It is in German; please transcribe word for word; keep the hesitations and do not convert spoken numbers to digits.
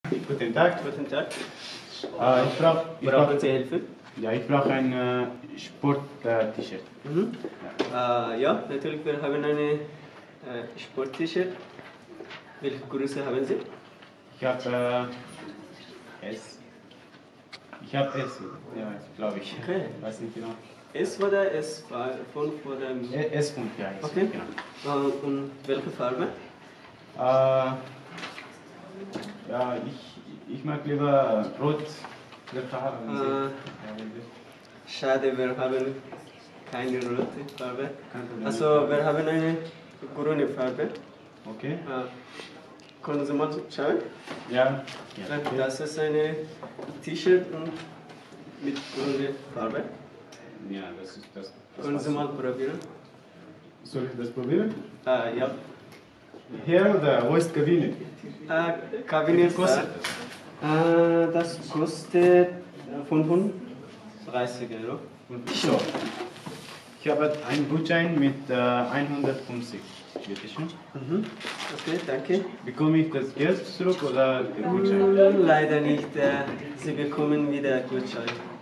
Guten Tag. Guten Tag. Äh, ich brauche ich Brauchen brauch, Sie Hilfe? ja, ich brauch ein äh, Sport-T-Shirt. Mhm. Äh, ja, natürlich, wir haben eine äh, Sport-T-Shirt. Welche Größe haben Sie? Ich habe äh, S. Ich habe S, ja, glaube ich. Okay. Weiß nicht genau. S oder S fünf oder... E- S fünf, ja. S fünf, Okay. genau. Äh, und welche Farbe? Äh, ja, ich, ich mag lieber rot. Farben. Äh, schade, wir haben keine rote Farbe. Also, wir haben eine grüne Farbe. Okay. Äh, können Sie mal schauen? Ja. ja. Das ist eine T-Shirt mit grüner Farbe. Ja, das ist das. das Können Sie passt. mal probieren? Soll ich das probieren? Äh, ja. Hier oder wo ist die Kabine? Äh, Wie Kabine viel ist kostet da. Äh, das kostet fünfunddreißig Euro. das? So. Ich habe einen Gutschein mit äh, hundertfünfzig. Bitte schön. Mhm. Okay, danke. Bekomme ich das Geld zurück oder den Gutschein? Leider nicht. Äh, Sie bekommen wieder Gutschein.